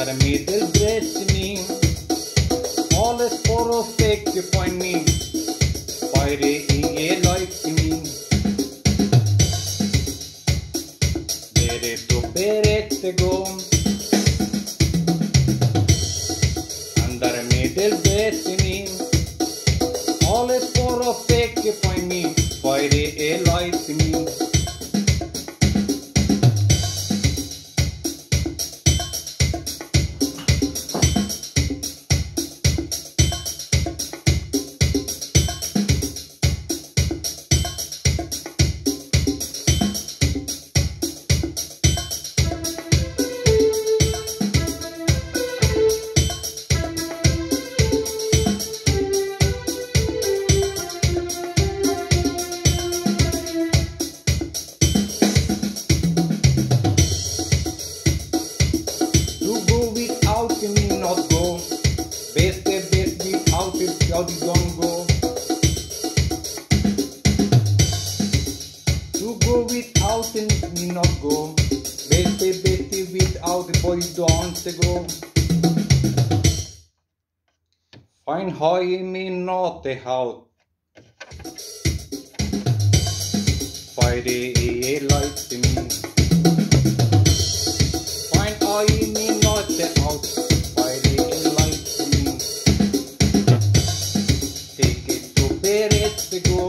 Under middle breast me, alles for a fake you find me. Fire a like me. Bere to berette go. Under middle breast me, alles for a fake you find me. Fire a like me. Not go. Best without it, how you don't go. To go without it, me not go. Best without it, boy, don't go. Find how me not the how. Find a light to me. Find how me not the out. Go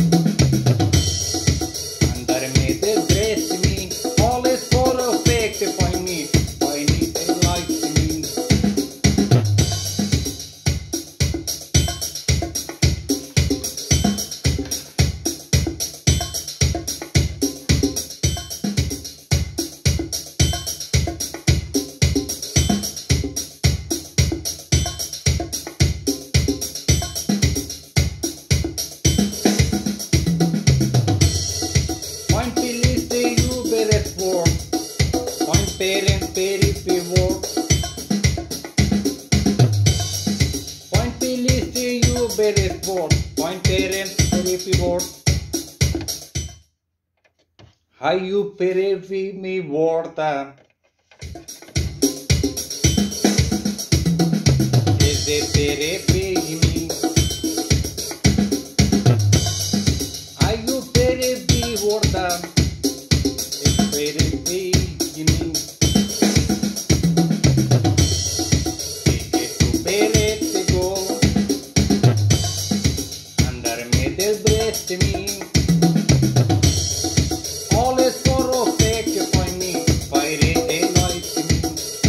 under me the dress me, all is for a fake to find me. I need a light to me. Parent periphery work. Point police you better sport. Point parent periphery work. How you periphery me water. Is the periphery me? How you periphery water? Is periphery me? To me, all is for a fake you find me. Fire a light to me.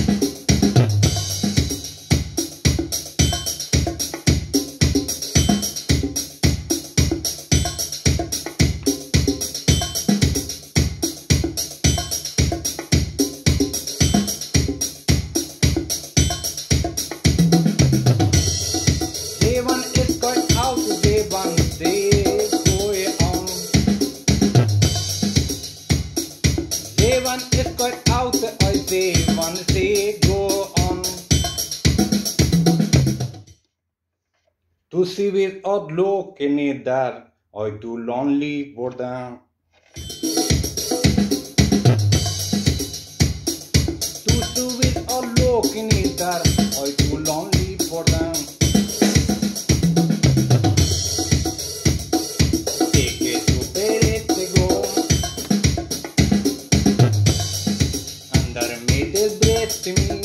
Day one is cut out, day one day. One is cut out, I say, one say go on. To see without looking in there, I too lonely for them. To see without looking in there, I too lonely for them. Take it to bed, they go. Under middle breast me.